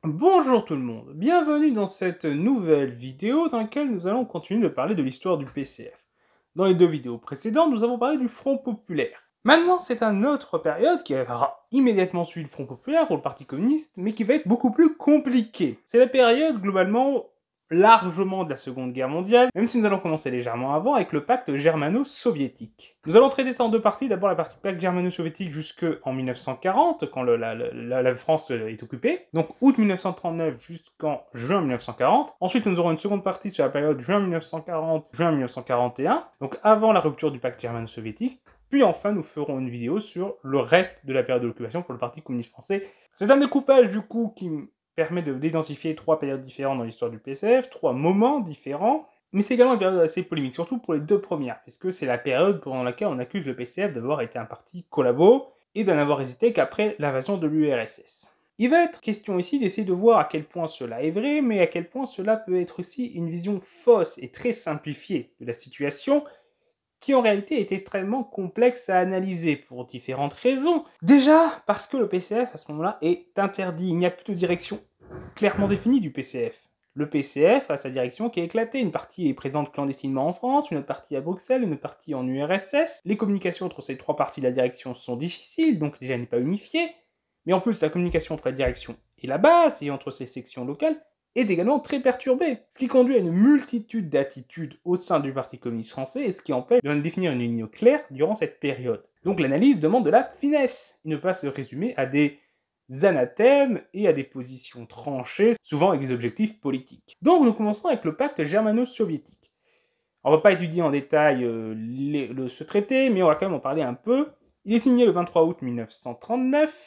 Bonjour tout le monde, bienvenue dans cette nouvelle vidéo dans laquelle nous allons continuer de parler de l'histoire du PCF. Dans les deux vidéos précédentes, nous avons parlé du Front Populaire. Maintenant, c'est une autre période qui aura immédiatement suivi le Front Populaire pour le Parti communiste, mais qui va être beaucoup plus compliquée. C'est la période, globalement, largement de la Seconde Guerre mondiale, même si nous allons commencer légèrement avant avec le pacte germano-soviétique. Nous allons traiter ça en deux parties, d'abord la partie pacte germano-soviétique jusqu'en 1940, quand la France est occupée, donc août 1939 jusqu'en juin 1940. Ensuite, nous aurons une seconde partie sur la période juin 1940-juin 1941, donc avant la rupture du pacte germano-soviétique. Puis enfin, nous ferons une vidéo sur le reste de la période de l'occupation pour le Parti communiste français. C'est un découpage du coup qui permet d'identifier trois périodes différentes dans l'histoire du PCF, trois moments différents, mais c'est également une période assez polémique, surtout pour les deux premières, puisque c'est la période pendant laquelle on accuse le PCF d'avoir été un parti collabo et d'en avoir hésité qu'après l'invasion de l'URSS. Il va être question ici d'essayer de voir à quel point cela est vrai, mais à quel point cela peut être aussi une vision fausse et très simplifiée de la situation, qui en réalité est extrêmement complexe à analyser pour différentes raisons. Déjà, parce que le PCF, à ce moment-là, est interdit. Il n'y a plus de direction clairement définie du PCF. Le PCF a sa direction qui est éclatée. Une partie est présente clandestinement en France, une autre partie à Bruxelles, une autre partie en URSS. Les communications entre ces trois parties de la direction sont difficiles, donc déjà n'est pas unifiée. Mais en plus, la communication entre la direction et la base, et entre ces sections locales, est également très perturbé, ce qui conduit à une multitude d'attitudes au sein du Parti communiste français et ce qui empêche de définir une ligne claire durant cette période. Donc l'analyse demande de la finesse, il ne peut pas se résumer à des anathèmes et à des positions tranchées, souvent avec des objectifs politiques. Donc nous commençons avec le pacte germano-soviétique. On ne va pas étudier en détail ce traité, mais on va quand même en parler un peu. Il est signé le 23 août 1939,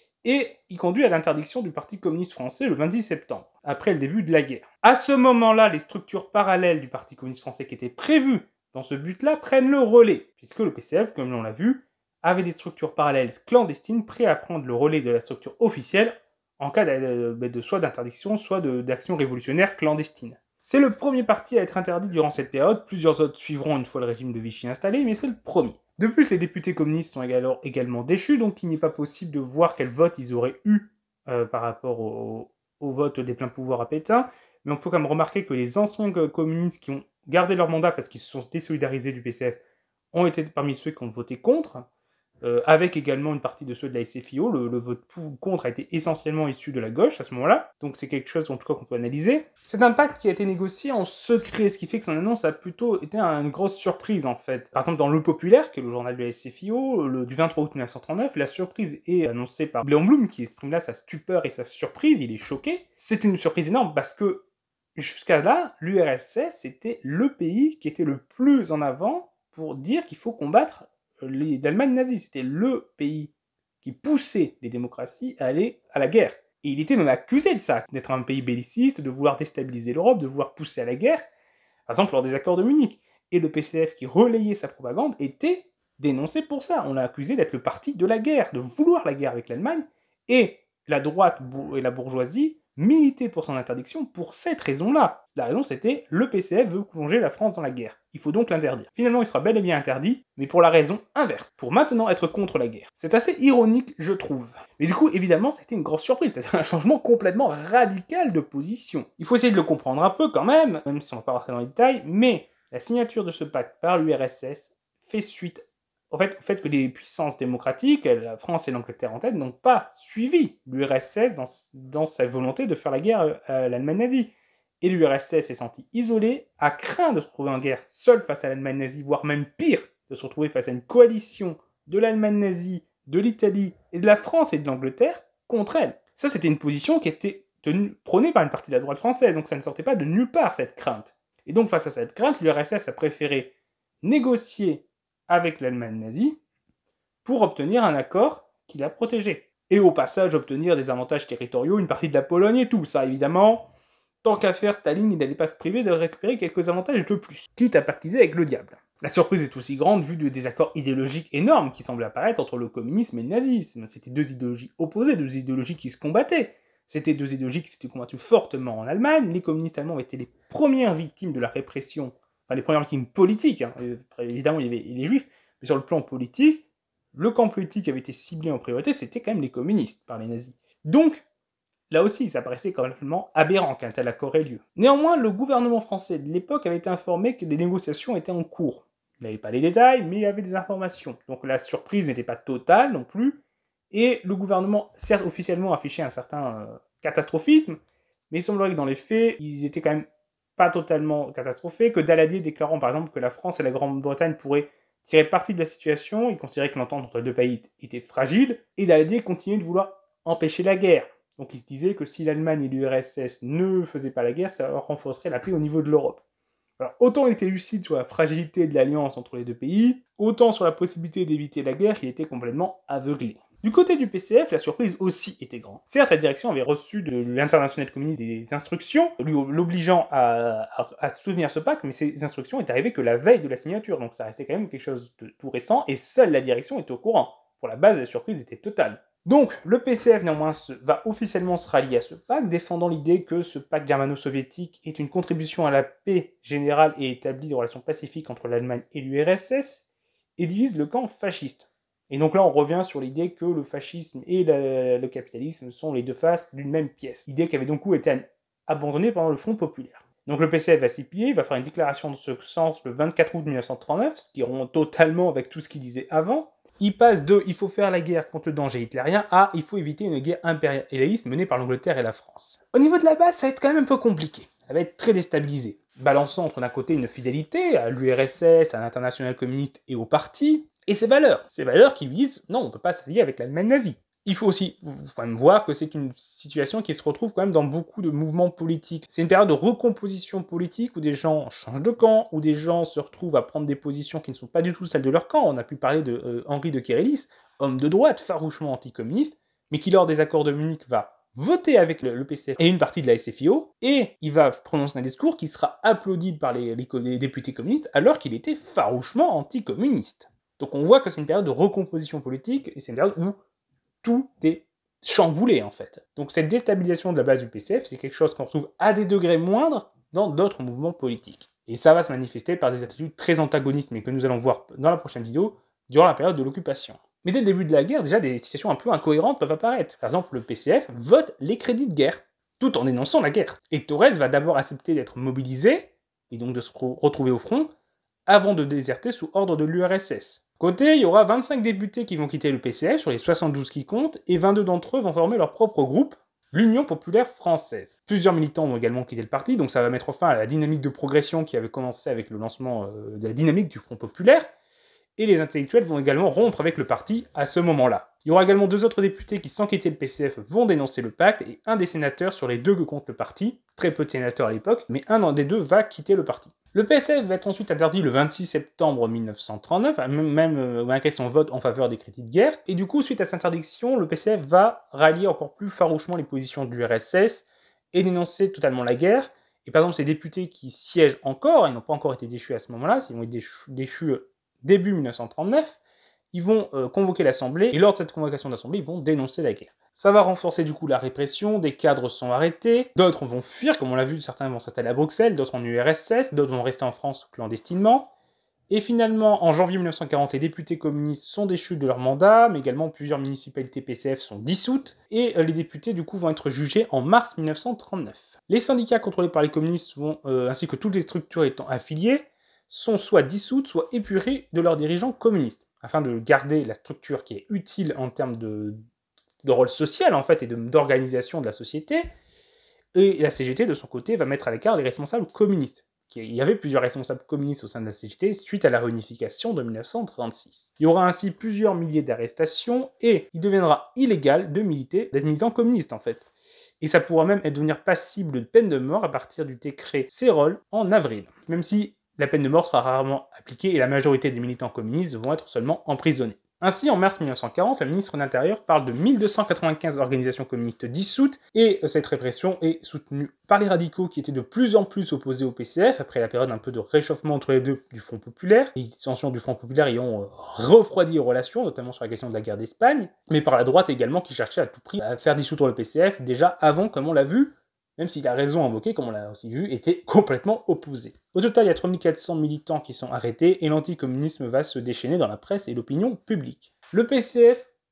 et il conduit à l'interdiction du Parti communiste français le 26 septembre, après le début de la guerre. À ce moment-là, les structures parallèles du Parti communiste français qui étaient prévues dans ce but-là prennent le relais, puisque le PCF, comme l'on l'a vu, avait des structures parallèles clandestines prêtes à prendre le relais de la structure officielle en cas de soit d'interdiction, soit d'action révolutionnaire clandestine. C'est le premier parti à être interdit durant cette période, plusieurs autres suivront une fois le régime de Vichy installé, mais c'est le premier. De plus, les députés communistes sont également déchus, donc il n'est pas possible de voir quel vote ils auraient eu par rapport au vote des pleins pouvoirs à Pétain, mais on peut quand même remarquer que les anciens communistes qui ont gardé leur mandat parce qu'ils se sont désolidarisés du PCF ont été parmi ceux qui ont voté contre, avec également une partie de ceux de la SFIO. Le vote contre a été essentiellement issu de la gauche à ce moment-là, donc c'est quelque chose en tout cas qu'on peut analyser. C'est un pacte qui a été négocié en secret, ce qui fait que son annonce a plutôt été une grosse surprise en fait. Par exemple dans Le Populaire, qui est le journal de la SFIO, du 23 août 1939, la surprise est annoncée par Léon Blum, qui exprime là sa stupeur et sa surprise, il est choqué. C'est une surprise énorme parce que jusqu'à là, l'URSS était le pays qui était le plus en avant pour dire qu'il faut combattre l'Allemagne nazie. C'était le pays qui poussait les démocraties à aller à la guerre. Et il était même accusé de ça, d'être un pays belliciste, de vouloir déstabiliser l'Europe, de vouloir pousser à la guerre, par exemple lors des accords de Munich. Et le PCF qui relayait sa propagande était dénoncé pour ça. On l'a accusé d'être le parti de la guerre, de vouloir la guerre avec l'Allemagne, et la droite et la bourgeoisie militaient pour son interdiction pour cette raison-là. La raison, c'était le PCF veut plonger la France dans la guerre. Il faut donc l'interdire. Finalement, il sera bel et bien interdit, mais pour la raison inverse, pour maintenant être contre la guerre. C'est assez ironique, je trouve. Mais du coup, évidemment, c'était une grosse surprise. C'était un changement complètement radical de position. Il faut essayer de le comprendre un peu quand même si on ne va pas rentrer dans les détails, mais la signature de ce pacte par l'URSS fait suite au fait que les puissances démocratiques, la France et l'Angleterre en tête, n'ont pas suivi l'URSS dans sa volonté de faire la guerre à l'Allemagne nazie. Et l'URSS s'est senti isolée, a craint de se retrouver en guerre seule face à l'Allemagne nazie, voire même pire, de se retrouver face à une coalition de l'Allemagne nazie, de l'Italie et de la France et de l'Angleterre contre elle. Ça, c'était une position qui était prônée par une partie de la droite française, donc ça ne sortait pas de nulle part, cette crainte. Et donc, face à cette crainte, l'URSS a préféré négocier avec l'Allemagne nazie pour obtenir un accord qui la protégeait. Et au passage, obtenir des avantages territoriaux, une partie de la Pologne et tout. Ça, évidemment, tant qu'à faire, Staline, il n'allait pas se priver de récupérer quelques avantages de plus, quitte à pactiser avec le diable. La surprise est aussi grande vu des désaccords idéologiques énormes qui semblaient apparaître entre le communisme et le nazisme. C'était deux idéologies opposées, deux idéologies qui se combattaient. C'était deux idéologies qui s'étaient combattues fortement en Allemagne. Les communistes allemands étaient les premières victimes de la répression, enfin les premières victimes politiques, hein. Évidemment il y avait les juifs, mais sur le plan politique, le camp politique qui avait été ciblé en priorité, c'était quand même les communistes par les nazis. Donc, Là aussi, ça paraissait complètement aberrant qu'un tel accord ait lieu. Néanmoins, le gouvernement français de l'époque avait été informé que des négociations étaient en cours. Il n'avait pas les détails, mais il y avait des informations. Donc la surprise n'était pas totale non plus, et le gouvernement, certes officiellement, affichait un certain catastrophisme, mais il semblerait que dans les faits, ils étaient quand même pas totalement catastrophés, que Daladier déclarant par exemple que la France et la Grande-Bretagne pourraient tirer parti de la situation, il considérait que l'entente entre les deux pays était fragile, et Daladier continuait de vouloir empêcher la guerre. Donc il se disait que si l'Allemagne et l'URSS ne faisaient pas la guerre, ça renforcerait la paix au niveau de l'Europe. Alors autant il était lucide sur la fragilité de l'alliance entre les deux pays, autant sur la possibilité d'éviter la guerre, il était complètement aveuglé. Du côté du PCF, la surprise aussi était grande. Certes, la direction avait reçu de l'international communiste des instructions, l'obligeant à soutenir ce pacte, mais ces instructions étaient arrivées que la veille de la signature, donc ça restait quand même quelque chose de tout récent, et seule la direction était au courant. Pour la base, la surprise était totale. Donc, le PCF néanmoins va officiellement se rallier à ce pacte, défendant l'idée que ce pacte germano-soviétique est une contribution à la paix générale et établit des relations pacifiques entre l'Allemagne et l'URSS, et divise le camp fasciste. Et donc là, on revient sur l'idée que le fascisme et le capitalisme sont les deux faces d'une même pièce. Idée qui avait donc été abandonnée pendant le Front populaire. Donc le PCF va s'y plier, va faire une déclaration de ce sens le 24 août 1939, ce qui rompt totalement avec tout ce qu'il disait avant. Il passe de « il faut faire la guerre contre le danger hitlérien » à « il faut éviter une guerre impérialiste menée par l'Angleterre et la France ». Au niveau de la base, ça va être quand même un peu compliqué. Ça va être très déstabilisé. Balançant entre d'un côté une fidélité à l'URSS, à l'international communiste et au parti, et ses valeurs qui lui disent non, on ne peut pas s'allier avec l'Allemagne nazie. Il faut aussi quand même voir que c'est une situation qui se retrouve quand même dans beaucoup de mouvements politiques. C'est une période de recomposition politique où des gens changent de camp, où des gens se retrouvent à prendre des positions qui ne sont pas du tout celles de leur camp. On a pu parler de Henri de Kérélis, homme de droite, farouchement anticommuniste, mais qui lors des accords de Munich va voter avec le PCF et une partie de la SFIO, et il va prononcer un discours qui sera applaudi par les députés communistes alors qu'il était farouchement anticommuniste. Donc on voit que c'est une période de recomposition politique, et c'est une période où tout est chamboulé en fait. Donc cette déstabilisation de la base du PCF, c'est quelque chose qu'on retrouve à des degrés moindres dans d'autres mouvements politiques. Et ça va se manifester par des attitudes très antagonistes, mais que nous allons voir dans la prochaine vidéo, durant la période de l'occupation. Mais dès le début de la guerre, déjà des situations un peu incohérentes peuvent apparaître. Par exemple, le PCF vote les crédits de guerre, tout en dénonçant la guerre. Et Torres va d'abord accepter d'être mobilisé, et donc de se retrouver au front, avant de déserter sous ordre de l'URSS. Côté, il y aura 25 députés qui vont quitter le PCF sur les 72 qui comptent, et 22 d'entre eux vont former leur propre groupe, l'Union populaire française. Plusieurs militants vont également quitter le parti, donc ça va mettre fin à la dynamique de progression qui avait commencé avec le lancement de la dynamique du Front populaire, et les intellectuels vont également rompre avec le parti à ce moment-là. Il y aura également 2 autres députés qui, sans quitter le PCF, vont dénoncer le pacte, et un des sénateurs sur les 2 que compte le parti, très peu de sénateurs à l'époque, mais un des 2 va quitter le parti. Le PCF va être ensuite interdit le 26 septembre 1939, même malgré son vote en faveur des crédits de guerre, et du coup, suite à cette interdiction, le PCF va rallier encore plus farouchement les positions de l'URSS et dénoncer totalement la guerre. Et par exemple, ces députés qui siègent encore, ils n'ont pas encore été déchus à ce moment-là, ils vont être déchus début 1939, ils vont convoquer l'Assemblée, et lors de cette convocation d'Assemblée, ils vont dénoncer la guerre. Ça va renforcer du coup la répression, des cadres sont arrêtés, d'autres vont fuir, comme on l'a vu, certains vont s'installer à Bruxelles, d'autres en URSS, d'autres vont rester en France clandestinement, et finalement, en janvier 1940, les députés communistes sont déchus de leur mandat, mais également plusieurs municipalités PCF sont dissoutes, et les députés du coup vont être jugés en mars 1939. Les syndicats contrôlés par les communistes ainsi que toutes les structures étant affiliées, sont soit dissoutes, soit épurées de leurs dirigeants communistes, afin de garder la structure qui est utile en termes de rôle social en fait et d'organisation de la société, et la CGT de son côté va mettre à l'écart les responsables communistes. Il y avait plusieurs responsables communistes au sein de la CGT suite à la réunification de 1936. Il y aura ainsi plusieurs milliers d'arrestations et il deviendra illégal d'être militant communiste en fait. Et ça pourra même devenir passible de peine de mort à partir du décret Sérol en avril. Même si la peine de mort sera rarement appliquée et la majorité des militants communistes vont être seulement emprisonnés. Ainsi, en mars 1940, le ministre de l'Intérieur parle de 1295 organisations communistes dissoutes, et cette répression est soutenue par les radicaux qui étaient de plus en plus opposés au PCF, après la période un peu de réchauffement entre les deux du Front populaire, les dissensions du Front populaire ayant refroidi les relations, notamment sur la question de la guerre d'Espagne, mais par la droite également qui cherchait à tout prix à faire dissoudre le PCF, déjà avant, comme on l'a vu, même si la raison invoquée, comme on l'a aussi vu, était complètement opposée. Au total, il y a 3400 militants qui sont arrêtés, et l'anticommunisme va se déchaîner dans la presse et l'opinion publique. Le PCF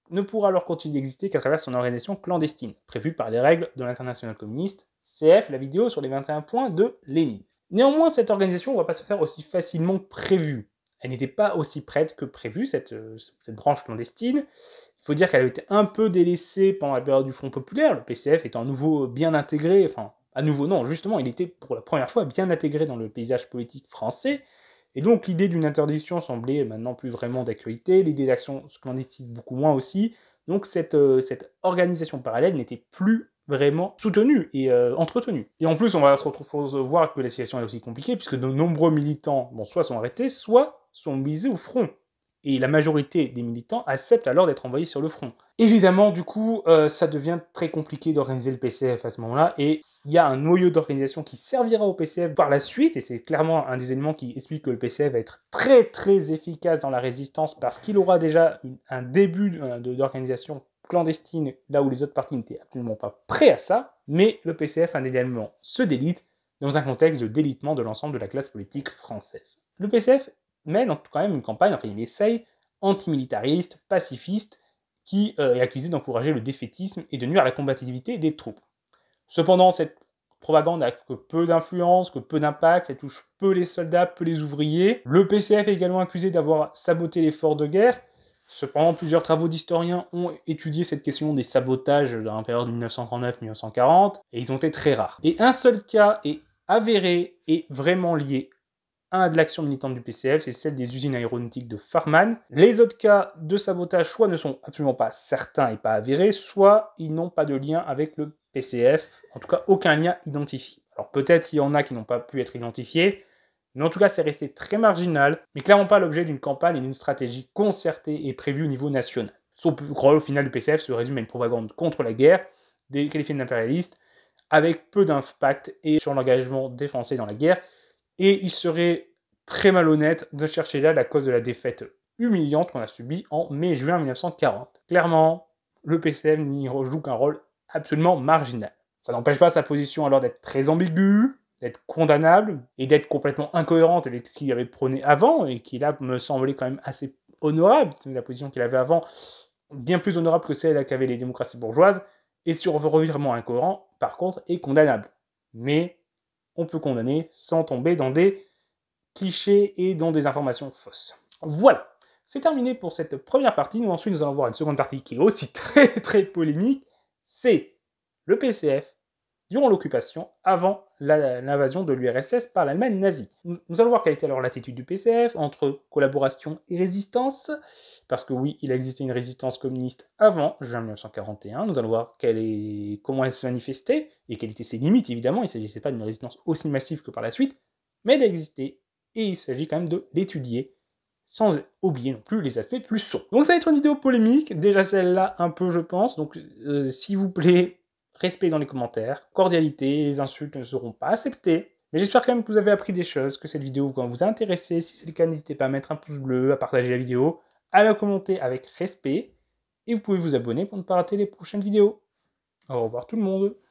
ne pourra alors continuer d'exister qu'à travers son organisation clandestine, prévue par les règles de l'Internationale communiste, CF, la vidéo sur les 21 points de Lénine. Néanmoins, cette organisation ne va pas se faire aussi facilement que prévu. Elle n'était pas aussi prête que prévu, cette branche clandestine. Il faut dire qu'elle avait été un peu délaissée pendant la période du Front populaire, le PCF étant à nouveau bien intégré, enfin, à nouveau non, justement, il était pour la première fois bien intégré dans le paysage politique français, et donc l'idée d'une interdiction semblait maintenant plus vraiment d'actualité, l'idée d'action clandestine beaucoup moins aussi, donc cette organisation parallèle n'était plus vraiment soutenue et entretenue. Et en plus, on va se retrouver voir que la situation est aussi compliquée, puisque de nombreux militants, bon, soit sont arrêtés, soit sont mobilisés au front. Et la majorité des militants acceptent alors d'être envoyés sur le front. Évidemment, du coup, ça devient très compliqué d'organiser le PCF à ce moment-là, et il y a un noyau d'organisation qui servira au PCF par la suite, et c'est clairement un des éléments qui explique que le PCF va être très très efficace dans la résistance, parce qu'il aura déjà un début d'organisation clandestine, là où les autres partis n'étaient absolument pas prêts à ça, mais le PCF indéniablement se délite dans un contexte de délitement de l'ensemble de la classe politique française. Le PCF mène quand même une campagne, enfin il essaye, antimilitariste, pacifiste, qui est accusé d'encourager le défaitisme et de nuire à la combativité des troupes. Cependant, cette propagande n'a que peu d'influence, que peu d'impact, elle touche peu les soldats, peu les ouvriers. Le PCF est également accusé d'avoir saboté l'effort de guerre. Cependant, plusieurs travaux d'historiens ont étudié cette question des sabotages dans la période 1939-1940, et ils ont été très rares. Et un seul cas est avéré et vraiment lié à de l'action militante du PCF, c'est celle des usines aéronautiques de Farman. Les autres cas de sabotage soit ne sont absolument pas certains et pas avérés, soit ils n'ont pas de lien avec le PCF, en tout cas aucun lien identifié. Alors peut-être qu'il y en a qui n'ont pas pu être identifiés, mais en tout cas c'est resté très marginal, mais clairement pas l'objet d'une campagne et d'une stratégie concertée et prévue au niveau national. Son rôle au final du PCF se résume à une propagande contre la guerre, qualifiée d'impérialiste, avec peu d'impact et sur l'engagement des Français dans la guerre, et il serait très malhonnête de chercher là la cause de la défaite humiliante qu'on a subie en mai-juin 1940. Clairement, le PCF n'y joue qu'un rôle absolument marginal. Ça n'empêche pas sa position alors d'être très ambiguë, d'être condamnable, et d'être complètement incohérente avec ce qu'il avait prôné avant, et qui là me semblait quand même assez honorable, la position qu'il avait avant, bien plus honorable que celle qu'avaient les démocraties bourgeoises, et sur revirement incohérent, par contre, est condamnable. Mais on peut condamner sans tomber dans des clichés et dans des informations fausses. Voilà, c'est terminé pour cette première partie. Ensuite, nous allons voir une seconde partie qui est aussi très très polémique. C'est le PCF durant l'occupation, avant l'invasion de l'URSS par l'Allemagne nazie. Nous allons voir quelle était alors l'attitude du PCF entre collaboration et résistance, parce que oui, il existait une résistance communiste avant juin 1941. Nous allons voir comment elle se manifestait, et quelles étaient ses limites, évidemment. Il ne s'agissait pas d'une résistance aussi massive que par la suite, mais elle existait, et il s'agit quand même de l'étudier, sans oublier non plus les aspects plus sombres. Donc ça va être une vidéo polémique, déjà celle-là un peu je pense, donc s'il vous plaît, respect dans les commentaires, cordialité, les insultes ne seront pas acceptées. Mais j'espère quand même que vous avez appris des choses, que cette vidéo vous a intéressé. Si c'est le cas, n'hésitez pas à mettre un pouce bleu, à partager la vidéo, à la commenter avec respect, et vous pouvez vous abonner pour ne pas rater les prochaines vidéos. Au revoir tout le monde.